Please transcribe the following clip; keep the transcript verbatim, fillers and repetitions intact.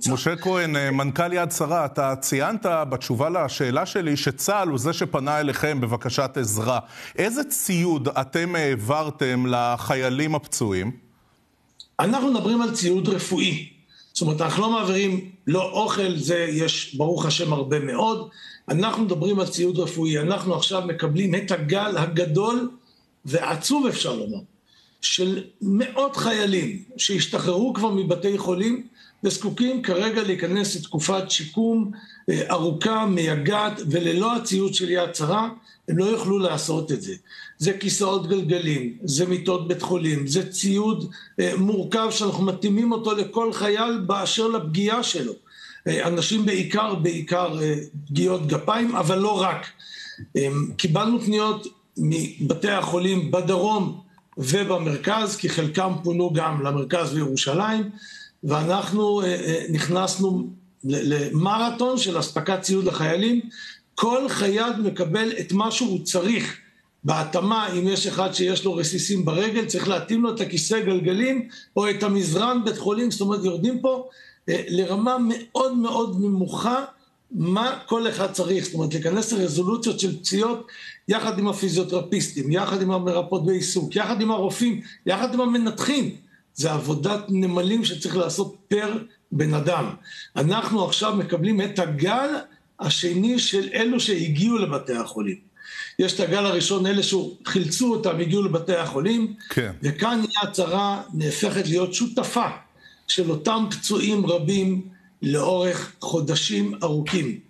בקבוצה. משה כהן, מנכ"ל יד שרה, אתה ציינת בתשובה לשאלה שלי שצה"ל הוא זה שפנה אליכם בבקשת עזרה. איזה ציוד אתם העברתם לחיילים הפצועים? אנחנו מדברים על ציוד רפואי. זאת אומרת, אנחנו לא מעבירים, לא אוכל, זה יש ברוך השם הרבה מאוד. אנחנו מדברים על ציוד רפואי. אנחנו עכשיו מקבלים את הגל הגדול ועצוב, אפשר לומר, של מאות חיילים שהשתחררו כבר מבתי חולים וזקוקים כרגע להיכנס לתקופת שיקום ארוכה, מייגעת, וללא הציוד של יד שרה הם לא יוכלו לעשות את זה. זה כיסאות גלגלים, זה מיטות בית חולים, זה ציוד מורכב שאנחנו מתאימים אותו לכל חייל באשר לפגיעה שלו. אנשים בעיקר, בעיקר פגיעות גפיים, אבל לא רק. קיבלנו פניות מבתי החולים בדרום ובמרכז, כי חלקם פונו גם למרכז וירושלים, ואנחנו נכנסנו למרתון של הספקת ציוד לחיילים. כל חייל מקבל את מה שהוא צריך. בהתאמה, אם יש אחד שיש לו רסיסים ברגל, צריך להתאים לו את הכיסא גלגלים או את המזרן בית חולים. זאת אומרת, יורדים פה לרמה מאוד מאוד נמוכה מה כל אחד צריך. זאת אומרת, להיכנס לרזולוציות של פציעות יחד עם הפיזיותרפיסטים, יחד עם המרפאות בעיסוק, יחד עם הרופאים, יחד עם המנתחים. זה עבודת נמלים שצריך לעשות פר בן אדם. אנחנו עכשיו מקבלים את הגל השני של אלו שהגיעו לבתי החולים. יש את הגל הראשון, אלה שחילצו אותם, הגיעו לבתי החולים, כן. וכאן יד שרה נהפכת להיות שותפה של אותם פצועים רבים לאורך חודשים ארוכים.